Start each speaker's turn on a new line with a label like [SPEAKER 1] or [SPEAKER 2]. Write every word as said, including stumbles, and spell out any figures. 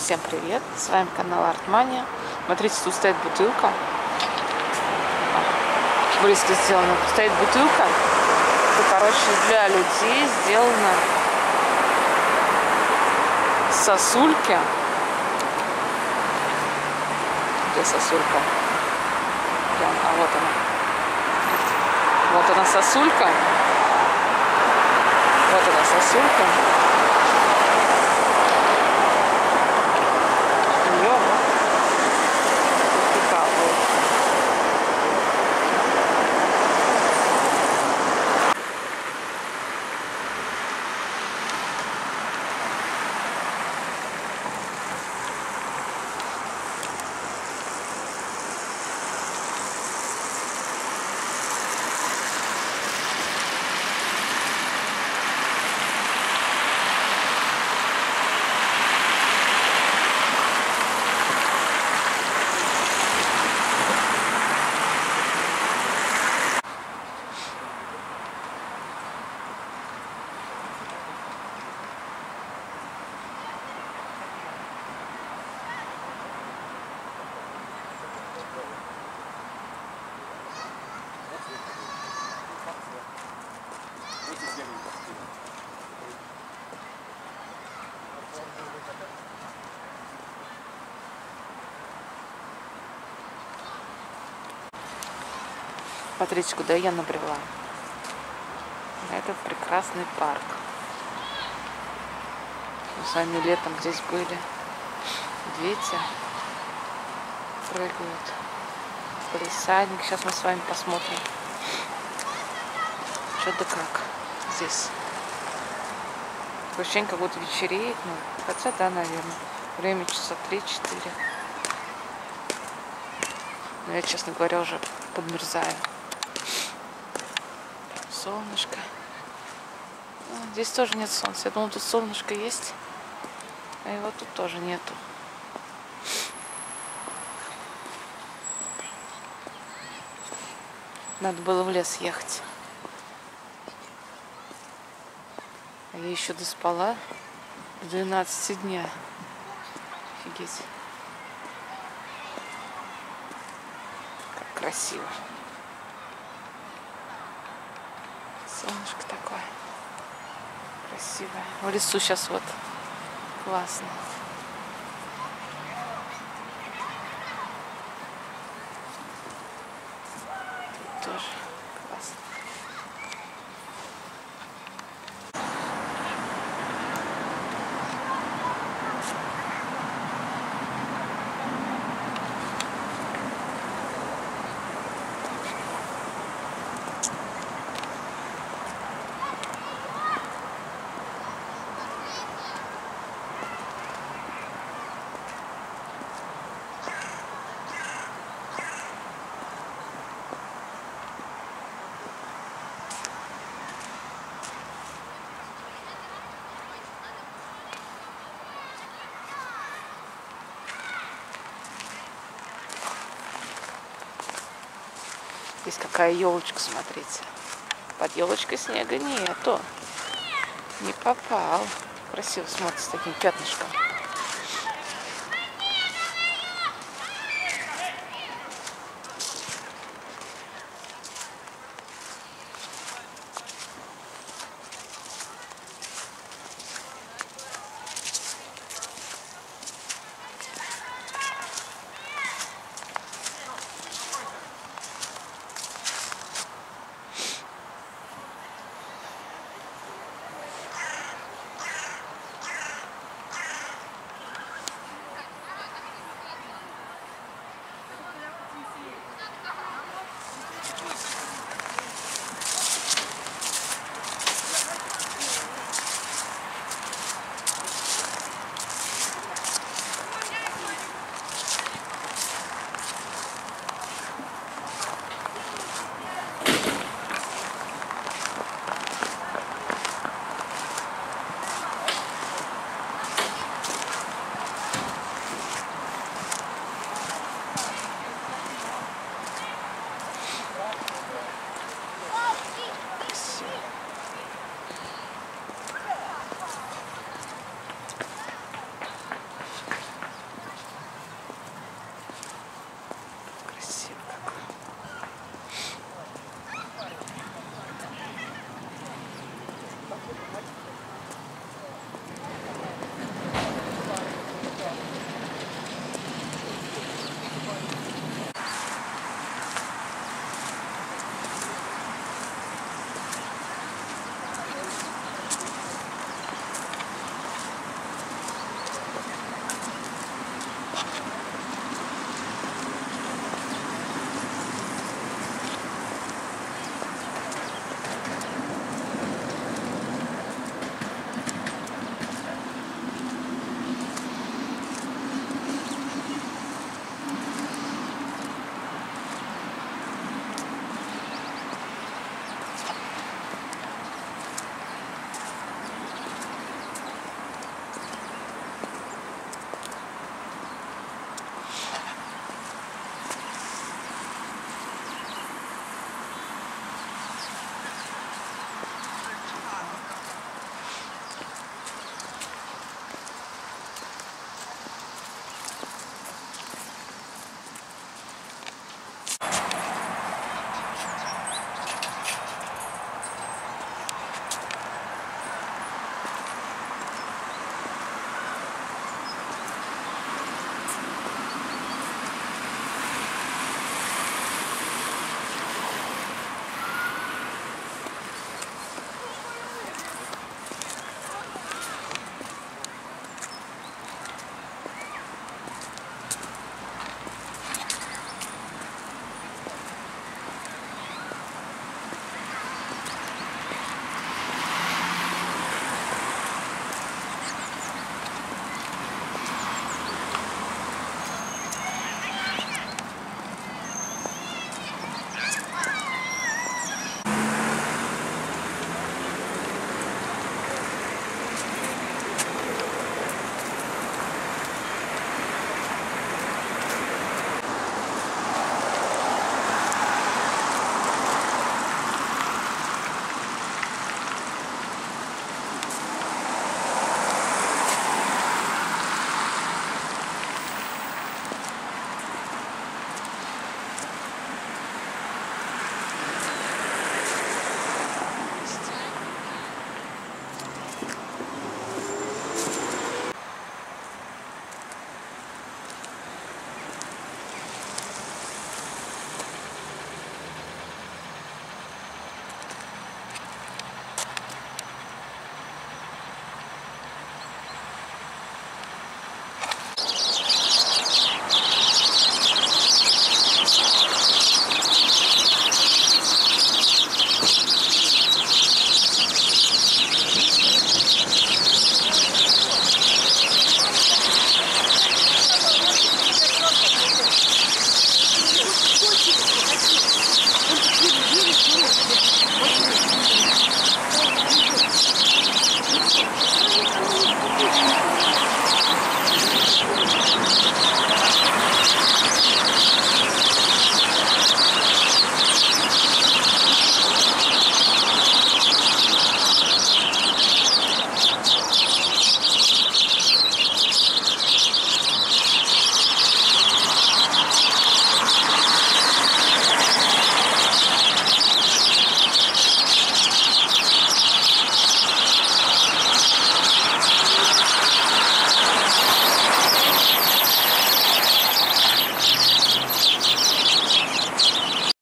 [SPEAKER 1] Всем привет! С вами канал Артмания. Смотрите, тут стоит бутылка. Близко сделано. Стоит бутылка. Это, короче, для людей сделано сосульки. Где сосулька? А вот она. Вот она сосулька. Вот она сосулька. Ее прикалывают. Смотрите, куда я набрела. Это прекрасный парк. Мы с вами летом здесь были. Дети прыгают. Палисадник. Сейчас мы с вами посмотрим, что да как здесь. Такое ощущение, как будто вечереет. Ну, хотя, да, наверное. Время часа три-четыре. Но я, честно говоря, уже подмерзаю. Солнышко. А, здесь тоже нет солнца. Я думала, тут солнышко есть, а его тут тоже нету. Надо было в лес ехать. А я еще доспала до двенадцати дня. Офигеть. Как красиво. Солнышко такое красивое. В лесу сейчас вот классно. Тут тоже классно. Здесь какая елочка, смотрите. Под елочкой снега нету. Не попал. Красиво смотрится с таким пятнышком.